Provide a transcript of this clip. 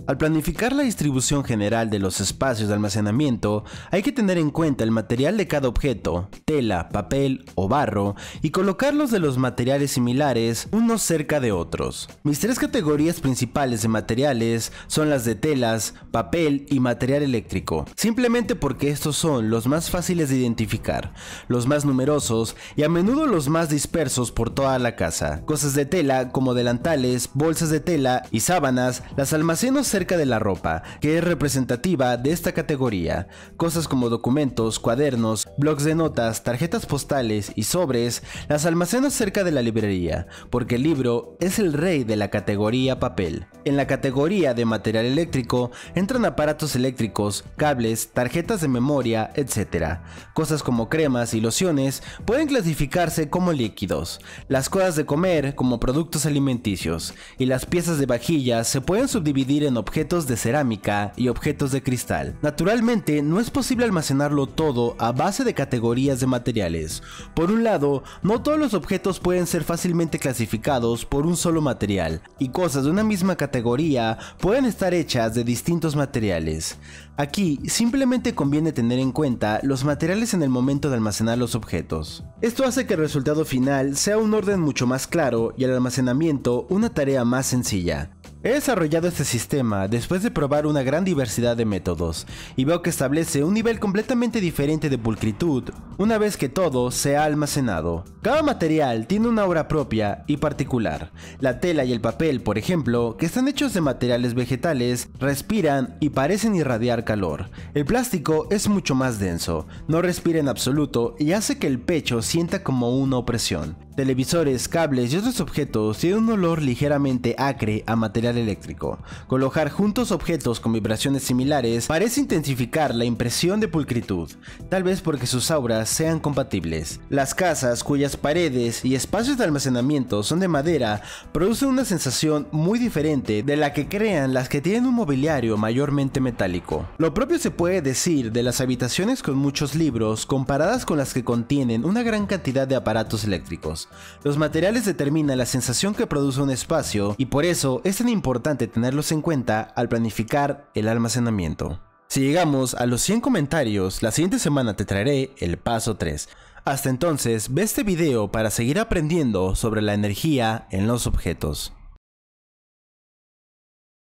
Al planificar la distribución general de los espacios de almacenamiento, hay que tener en cuenta el material de cada objeto, tela, papel o barro, y colocarlos de los materiales similares unos cerca de otros. Mis tres categorías principales de materiales son las de telas, papel y material eléctrico, simplemente porque estos son los más fáciles de identificar, los más numerosos y a menudo los más dispersos por toda la casa. Cosas de tela como delantales, bolsas de tela y sábanas las almaceno cerca de la ropa, que es representativa de esta categoría. Cosas como documentos, cuadernos, blocs de notas, tarjetas postales y sobres las almaceno cerca de la librería, porque el libro es el rey de la categoría papel. En la categoría de material eléctrico entran aparatos eléctricos, cables, tarjetas de memoria, etc. Cosas como cremas y lociones pueden clasificarse como líquidos. Las cosas de comer como productos alimenticios, y las piezas de vajillas se pueden subdividir en objetos de cerámica y objetos de cristal. Naturalmente, no es posible almacenarlo todo a base de categorías de materiales. Por un lado, no todos los objetos pueden ser fácilmente clasificados por un solo material, y cosas de una misma categoría pueden estar hechas de distintos materiales. Aquí simplemente conviene tener en cuenta los materiales en el momento de almacenar los objetos. Esto hace que el resultado final sea un orden mucho más claro y el almacenamiento una tarea más sencilla. He desarrollado este sistema después de probar una gran diversidad de métodos, y veo que establece un nivel completamente diferente de pulcritud una vez que todo se ha almacenado. Cada material tiene una obra propia y particular. La tela y el papel, por ejemplo, que están hechos de materiales vegetales, respiran y parecen irradiar calor. El plástico es mucho más denso, no respira en absoluto y hace que el pecho sienta como una opresión. Televisores, cables y otros objetos tienen un olor ligeramente acre a material eléctrico. Colocar juntos objetos con vibraciones similares parece intensificar la impresión de pulcritud, tal vez porque sus auras sean compatibles. Las casas cuyas paredes y espacios de almacenamiento son de madera producen una sensación muy diferente de la que crean las que tienen un mobiliario mayormente metálico. Lo propio se puede decir de las habitaciones con muchos libros comparadas con las que contienen una gran cantidad de aparatos eléctricos. Los materiales determinan la sensación que produce un espacio y por eso es tan importante tenerlos en cuenta al planificar el almacenamiento. Si llegamos a los 100 comentarios, la siguiente semana te traeré el paso 3. Hasta entonces, ve este video para seguir aprendiendo sobre la energía en los objetos.